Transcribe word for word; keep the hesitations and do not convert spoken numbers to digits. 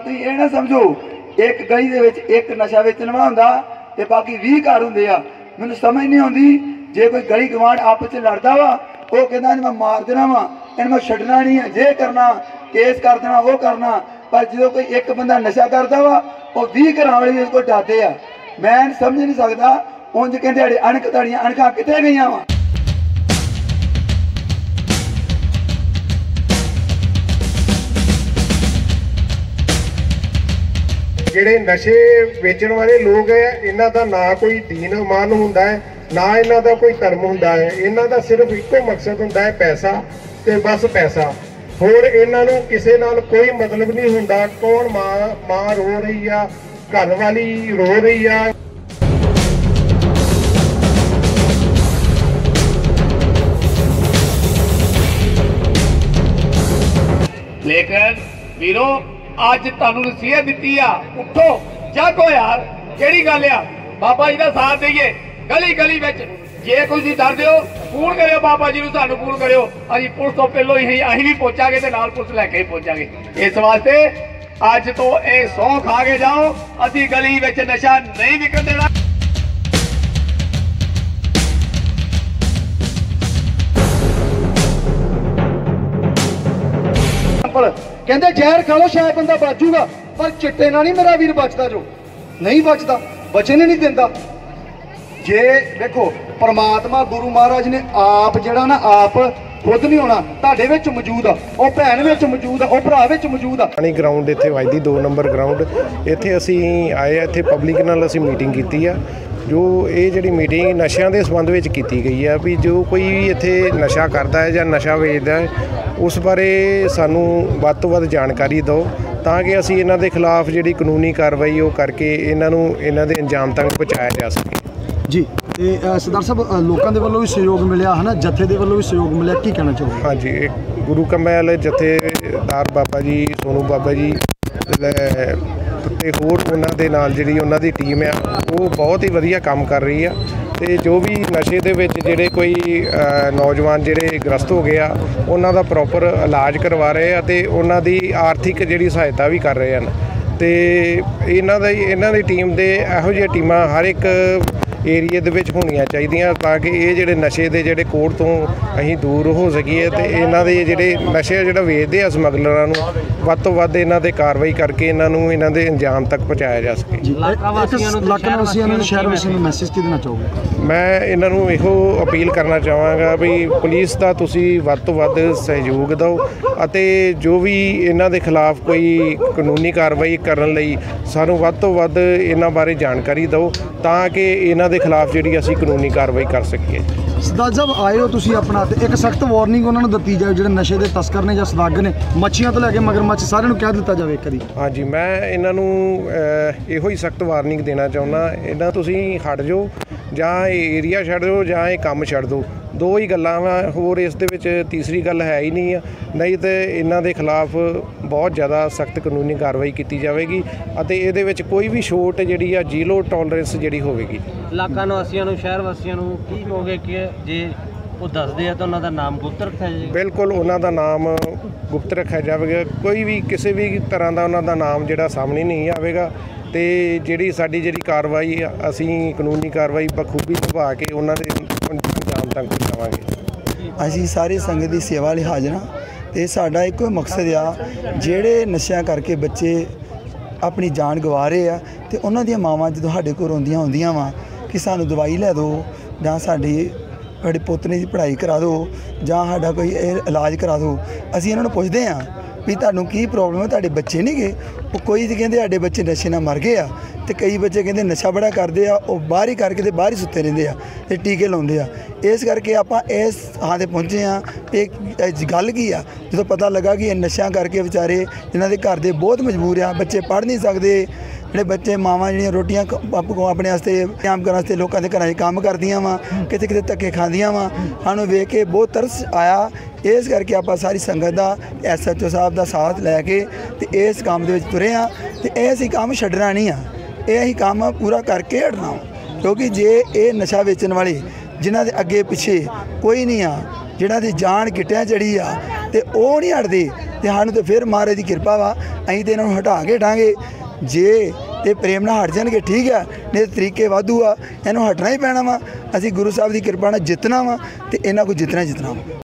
तुसीं इह ना समझो एक गली दे विच एक नशा वेचण वाला हुंदा ते बाकी बीस घर हुंदे आ। मैनूं समझ नहीं आउंदी जे कोई गली गवांढ आपस च लड़दा वा वो कहंदा मैं मार देना वा इहनूं मैं छड्डना नहीं है जे करना केस कर देना वो करना। पर जो कोई एक बंदा नशा करदा वा वो बीस घरां वाले भी उसको डरदे आ। मैं समझ नहीं सकदा उंज कहंदे अणख तुहाड़ियां अणखां कित्थे गईयां वा। ਜਿਹੜੇ ਨਸ਼ੇ ਵੇਚਣ ਵਾਲੇ ਲੋਕ ਹੈ ਇਹਨਾਂ ਦਾ ਨਾ ਕੋਈ ਦੀਨ ਇਮਾਨ ਹੁੰਦਾ ਹੈ ਨਾ ਇਹਨਾਂ ਦਾ ਕੋਈ ਧਰਮ ਹੁੰਦਾ ਹੈ। ਇਹਨਾਂ ਦਾ ਸਿਰਫ ਇੱਕੋ ਮਕਸਦ ਹੁੰਦਾ ਹੈ ਪੈਸਾ ਤੇ ਬਸ ਪੈਸਾ। ਹੋਰ ਇਹਨਾਂ ਨੂੰ ਕਿਸੇ ਨਾਲ ਕੋਈ ਮਤਲਬ ਨਹੀਂ ਹੁੰਦਾ ਕੌਣ ਮਾਂ ਮਾਂ ਰੋ ਰਹੀ ਆ ਘਰ ਵਾਲੀ ਰੋ ਰਹੀ ਆ। लेकिन वीरो अज तुहानू नसीहत दी आ उठो जागो यार केड़ी गल आ बाबा जी का साथ दईए गली गली में जे कोई डरदे हो फोन करो बाबा जी सानू फोन करो अभी पुलिस तो पहलों ही अं भी पहुंचागे तो नाल पुलिस लैके ही पहुंचागे। इस वास्ते अज तो यह सौ खा के जाओ असी गली में नशा नहीं विकन देना। कहते जहर खा लो शायद बंदा बचूगा पर चिट्टे ना नहीं मेरा वीर बचता जो नहीं बचता बचन ही नहीं देता। जे देखो परमात्मा गुरु महाराज ने आप जड़ा ना आप खुद नहीं होना तुहाडे विच मौजूद आ ਉਹ ਭੈਣ ਵਿੱਚ ਮੌਜੂਦ ਆ ਉਹ ਭਰਾ ਵਿੱਚ ਮੌਜੂਦ ਆ। ਪਾਣੀ ਗਰਾਊਂਡ ਇੱਥੇ ਵੱਜਦੀ ਦੋ ਨੰਬਰ ਗਰਾਊਂਡ ਇੱਥੇ ਅਸੀਂ ਆਏ ਆ। ਇੱਥੇ ਪਬਲਿਕ ਨਾਲ ਅਸੀਂ ਮੀਟਿੰਗ ਕੀਤੀ ਆ। ਜੋ ਇਹ ਜਿਹੜੀ ਮੀਟਿੰਗ ਨਸ਼ਿਆਂ ਦੇ ਸੰਬੰਧ ਵਿੱਚ ਕੀਤੀ ਗਈ ਆ ਵੀ ਜੋ ਕੋਈ ਵੀ ਇੱਥੇ ਨਸ਼ਾ ਕਰਦਾ ਹੈ ਜਾਂ ਨਸ਼ਾ ਵੇਚਦਾ ਹੈ ਉਸ ਬਾਰੇ ਸਾਨੂੰ ਵੱਧ ਤੋਂ ਵੱਧ ਜਾਣਕਾਰੀ ਦਿਓ ਤਾਂ ਕਿ ਅਸੀਂ ਇਹਨਾਂ ਦੇ ਖਿਲਾਫ ਜਿਹੜੀ ਕਾਨੂੰਨੀ ਕਾਰਵਾਈ ਉਹ ਕਰਕੇ ਇਹਨਾਂ ਨੂੰ ਇਹਨਾਂ ਦੇ ਅੰਜਾਮ ਤੱਕ ਪਹੁੰਚਾਇਆ ਜਾ ਸਕੇ। ਜੀ ਤੇ ਸਰਦਾਰ ਸਾਹਿਬ ਲੋਕਾਂ ਦੇ ਵੱਲੋਂ ਵੀ ਸਹਿਯੋਗ ਮਿਲਿਆ ਹੈ ਨਾ ਜਥੇ ਦੇ ਵੱਲੋਂ ਵੀ ਸਹਿਯੋਗ ਮਿਲਿਆ ਕੀ ਕਹਿਣਾ ਚਾਹੋਗੇ? ਹਾਂਜੀ ਇਹ ਗੁਰੂ ਕੰਬੈਲ ਜਥੇਦਾਰ ਬਾਬਾ ਜੀ ਸੋਨੂ ਬਾਬਾ ਜੀ ਤੇ ਹੋਰ ਉਹਨਾਂ ਦੇ ਨਾਲ ਜਿਹੜੀ ਉਹਨਾਂ ਦੀ ਟੀਮ ਆ ਉਹ ਬਹੁਤ ਹੀ ਵਧੀਆ ਕੰਮ ਕਰ ਰਹੀ ਆ ਤੇ ਜੋ ਵੀ ਨਸ਼ੇ ਦੇ ਵਿੱਚ ਜਿਹੜੇ ਕੋਈ ਨੌਜਵਾਨ ਜਿਹੜੇ ਗ੍ਰਸਤ ਹੋ ਗਏ ਆ ਉਹਨਾਂ ਦਾ ਪ੍ਰੋਪਰ ਇਲਾਜ ਕਰਵਾ ਰਹੇ ਆ ਤੇ ਉਹਨਾਂ ਦੀ ਆਰਥਿਕ ਜਿਹੜੀ ਸਹਾਇਤਾ ਵੀ ਕਰ ਰਹੇ ਹਨ। ਤੇ ਇਹਨਾਂ ਦਾ ਇਹਨਾਂ ਦੀ ਟੀਮ ਦੇ ਇਹੋ ਜਿਹੀਆਂ ਟੀਮਾਂ ਹਰ ਇੱਕ ਏਰੀਏ ਦੇ ਵਿੱਚ ਹੋਣੀਆਂ ਚਾਹੀਦੀਆਂ ਤਾਂ ਕਿ ਇਹ ਜਿਹੜੇ ਨਸ਼ੇ ਦੇ ਜਿਹੜੇ ਕੋੜ ਤੋਂ ਅਸੀਂ ਦੂਰ ਹੋ ਸਕੀਏ ਤੇ ਇਹਨਾਂ ਦੇ ਜਿਹੜੇ ਨਸ਼ੇ ਜਿਹੜਾ ਵੇਚਦੇ ਆ ਸਮਗਲਰਾਂ ਨੂੰ ਵੱਧ ਤੋਂ ਵੱਧ ਇਹਨਾਂ 'ਤੇ ਕਾਰਵਾਈ ਕਰਕੇ ਇਹਨਾਂ ਨੂੰ ਇਹਨਾਂ ਦੇ ਅੰਜਾਮ ਤੱਕ ਪਹੁੰਚਾਇਆ ਜਾ ਸਕੇ। ਇਲਾਕਾ ਵਾਸੀਆਂ ਨੂੰ ਸ਼ਹਿਰ ਵਾਸੀਆਂ ਨੂੰ ਮੈਸੇਜ ਕੀ ਦੇਣਾ ਚਾਹੋਗੇ? ਮੈਂ ਇਹਨਾਂ ਨੂੰ ਇਹੋ ਅਪੀਲ ਕਰਨਾ ਚਾਹਾਂਗਾ ਵੀ ਪੁਲਿਸ ਦਾ ਤੁਸੀਂ ਵੱਧ ਤੋਂ ਵੱਧ ਸਹਿਯੋਗ ਦਿਓ ਅਤੇ ਜੋ ਵੀ ਇਹਨਾਂ ਦੇ ਖਿਲਾਫ ਕੋਈ ਕਾਨੂੰਨੀ ਕਾਰਵਾਈ ਕਰਨ ਲਈ ਸਾਨੂੰ ਵੱਧ ਤੋਂ ਵੱਧ ਇਹਨਾਂ ਬਾਰੇ ਜਾਣਕਾਰੀ ਦਿਓ ਤਾਂ ਕਿ ਇਹਨਾਂ ਦੇ ਖਿਲਾਫ ਜਿਹੜੀ ਅਸੀਂ ਕਾਨੂੰਨੀ ਕਾਰਵਾਈ ਕਰ ਸਕੀਏ। ਸਰਦਾਰ ਸਾਹਿਬ ਆਏ ਹੋ ਤੁਸੀਂ ਆਪਣਾ ਤੇ ਇੱਕ ਸਖਤ ਵਾਰਨਿੰਗ ਉਹਨਾਂ ਨੂੰ ਦਿੱਤੀ ਜਾਵੇ ਜਿਹੜੇ ਨਸ਼ੇ ਦੇ ਤਸਕਰ ਨੇ ਜਾਂ ਸਦਾਗਰ ਨੇ ਮੱਛੀਆਂ ਤੋਂ ਲੈ ਕੇ ਮਗਰਮੱਛ ਸਾਰਿਆਂ ਨੂੰ ਕਹਿ ਦਿੱਤਾ ਜਾਵੇ ਇੱਕ ਵਾਰੀ। ਹਾਂਜੀ ਮੈਂ ਇਹਨਾਂ ਨੂੰ ਇਹੋ ਹੀ ਸਖਤ ਵਾਰਨਿੰਗ ਦੇਣਾ ਚਾਹੁੰਦਾ ਇਹਨਾਂ ਤੁਸੀਂ ਹਟ ਜਾਓ ਜਾਂ ਇਹ ਏਰੀਆ ਛੱਡ ਦਿਓ ਜਾਂ ਇਹ ਕੰਮ ਛੱਡ ਦਿਓ ਦੋ ਹੀ ਗੱਲਾਂ ਵਾ ਹੋਰ ਇਸ ਦੇ ਵਿੱਚ ਤੀਸਰੀ ਗੱਲ ਹੈ ਹੀ ਨਹੀਂ ਆ ਨਹੀਂ ਤੇ ਇਹਨਾਂ ਦੇ ਖਿਲਾਫ ਬਹੁਤ ਜ਼ਿਆਦਾ ਸਖਤ ਕਾਨੂੰਨੀ ਕਾਰਵਾਈ ਕੀਤੀ ਜਾਵੇਗੀ ਅਤੇ ਇਹਦੇ ਵਿੱਚ ਕੋਈ ਵੀ ਛੋਟ ਜਿਹੜੀ ਆ ਜ਼ੀਰੋ ਟੋਲਰੈਂਸ ਜਿਹੜੀ ਹੋਵੇਗੀ। ਇਲਾਕਾ ਨਿਵਾਸੀਆਂ ਨੂੰ ਸ਼ਹਿਰ ਵਾਸੀਆਂ ਨੂੰ ਕੀ ਕਹੋਗੇ ਕਿ ਜੇ ਉਹ ਦੱਸਦੇ ਆ ਤਾਂ ਉਹਨਾਂ ਦਾ ਨਾਮ ਗੁਪਤ ਰੱਖਿਆ ਜਾਏਗਾ? ਬਿਲਕੁਲ ਉਹਨਾਂ ਦਾ ਨਾਮ ਗੁਪਤ ਰੱਖਿਆ ਜਾਵੇਗਾ ਕੋਈ ਵੀ ਕਿਸੇ ਵੀ ਤਰ੍ਹਾਂ ਦਾ ਉਹਨਾਂ ਦਾ ਨਾਮ ਜਿਹੜਾ ਸਾਹਮਣੇ ਨਹੀਂ ਆਵੇਗਾ ਤੇ ਜਿਹੜੀ ਸਾਡੀ ਜਿਹੜੀ ਕਾਰਵਾਈ ਅਸੀਂ ਕਾਨੂੰਨੀ ਕਾਰਵਾਈ ਬਖੂਬੀ ਨਿਭਾ ਕੇ ਉਹਨਾਂ ਦੇ ਅੰਜਾਮ ਤੱਕ ਪਹੁੰਚਾਵਾਂਗੇ। ਅਸੀਂ ਸਾਰੀ ਸੰਗਤ ਦੀ ਸੇਵਾ ਲਈ ਹਾਜ਼ਰ ਹਾਂ ਤੇ ਸਾਡਾ ਇੱਕੋ ਮਕਸਦ ਆ ਜਿਹੜੇ ਨਸ਼ਿਆਂ ਕਰਕੇ ਬੱਚੇ ਆਪਣੀ ਜਾਨ ਗਵਾ ਰਹੇ ਆ ਤੇ ਉਹਨਾਂ ਦੀਆਂ ਮਾਵਾਂ ਜਦੋਂ ਸਾਡੇ ਕੋਲ ਰੋਂਦੀਆਂ ਹੁੰਦੀਆਂ ਵਾ ਕਿ ਸਾਨੂੰ ਦਵਾਈ ਲੈ ਦਿਓ ਜਾਂ ਸਾਡੀ ਸਾਡੇ ਪੋਤਰੇ ਦੀ ਪੜ੍ਹਾਈ ਕਰਾ ਦਿਓ ਜਾਂ ਸਾਡਾ ਕੋਈ ਇਲਾਜ ਕਰਾ ਦਿਓ ਅਸੀਂ ਇਹਨਾਂ ਨੂੰ ਪੁੱਛਦੇ ਹਾਂ ਵੀ ਤੁਹਾਨੂੰ ਕੀ ਪ੍ਰੋਬਲਮ ਹੈ ਤੁਹਾਡੇ ਬੱਚੇ ਨਹੀਂ ਗਏ ਉਹ ਕੋਈ ਤਾਂ ਕਹਿੰਦੇ ਸਾਡੇ ਬੱਚੇ ਨਸ਼ੇ ਨਾਲ ਮਰ ਗਏ ਆ ਤੇ ਕਈ ਬੱਚੇ ਕਹਿੰਦੇ ਨਸ਼ਾ ਬੜਾ ਕਰਦੇ ਆ ਉਹ ਬਾਹਰ ਹੀ ਕਰਕੇ ਤੇ ਬਾਹਰ ਹੀ ਸੁੱਤੇ ਰਹਿੰਦੇ ਆ ਤੇ ਟੀਕੇ ਲਾਉਂਦੇ ਆ। ਇਸ ਕਰਕੇ ਆਪਾਂ ਇਸ ਥਾਂ 'ਤੇ ਪਹੁੰਚੇ ਹਾਂ ਇਹ ਗੱਲ ਕੀ ਆ ਜਦੋਂ ਪਤਾ ਲੱਗਾ ਕਿ ਇਹ ਨਸ਼ਿਆਂ ਕਰਕੇ ਵਿਚਾਰੇ ਜਿਨ੍ਹਾਂ ਦੇ ਘਰ ਦੇ ਬਹੁਤ ਮਜਬੂਰ ਆ ਬੱਚੇ ਪੜ੍ਹ ਨਹੀਂ ਸਕਦੇ ਜਿਹੜੇ ਬੱਚੇ ਮਾਵਾਂ ਜਿਹੜੀਆਂ ਰੋਟੀਆਂ ਆਪਣੇ ਵਾਸਤੇ ਕੰਮ ਕਰਨ ਵਾਸਤੇ ਲੋਕਾਂ ਦੇ ਘਰਾਂ 'ਚ ਕੰਮ ਕਰਦੀਆਂ ਵਾ ਕਿਤੇ ਕਿਤੇ ਧੱਕੇ ਖਾਂਦੀਆਂ ਵਾ ਸਾਨੂੰ ਵੇਖ ਕੇ ਬਹੁਤ ਤਰਸ ਆਇਆ। ਇਸ ਕਰਕੇ ਆਪਾਂ ਸਾਰੀ ਸੰਗਤ ਦਾ ਐਸ ਐਚ ਓ ਸਾਹਿਬ ਦਾ ਸਾਥ ਲੈ ਕੇ ਤੇ ਇਸ ਕੰਮ ਦੇ ਵਿੱਚ ਤੁਰੇ ਹਾਂ ਤੇ ਇਹ ਅਸੀਂ ਕੰਮ ਛੱਡਣਾ ਨਹੀਂ ਆ ਇਹ ਅਸੀਂ ਕੰਮ ਪੂਰਾ ਕਰਕੇ ਹਟਣਾ ਕਿਉਂਕਿ ਜੇ ਇਹ ਨਸ਼ਾ ਵੇਚਣ ਵਾਲੇ ਜਿਨ੍ਹਾਂ ਦੇ ਅੱਗੇ ਪਿੱਛੇ ਕੋਈ ਨਹੀਂ ਆ ਜਿਹਨਾਂ ਦੀ ਜਾਨ ਗਿੱਟਿਆਂ ਚੜੀ ਆ ਤੇ ਉਹ ਨਹੀਂ ਹਟਦੇ ਤੇ ਸਾਨੂੰ ਤੇ ਫਿਰ ਮਹਾਰਾਜ ਦੀ ਕਿਰਪਾ ਵਾ ਅਸੀਂ ਤਾਂ ਇਹਨਾਂ ਨੂੰ ਹਟਾ ਕੇ ਹਟਾਂਗੇ। ਜੇ ਇਹ ਪ੍ਰੇਮ ਨਾਲ ਹਟ ਜਾਣਗੇ ਠੀਕ ਆ, ਨਹੀਂ ਤਾਂ ਤਰੀਕੇ ਵਾਧੂ ਆ, ਇਹਨੂੰ ਹਟਣਾ ਹੀ ਪੈਣਾ ਵਾ। ਅਸੀਂ ਗੁਰੂ ਸਾਹਿਬ ਦੀ ਕਿਰਪਾ ਨਾਲ ਜਿੱਤਣਾ ਵਾ, ਤੇ ਇਹਨਾਂ ਕੋਲ ਜਿੱਤਣਾ ਜਿੱਤਣਾ ਵਾ।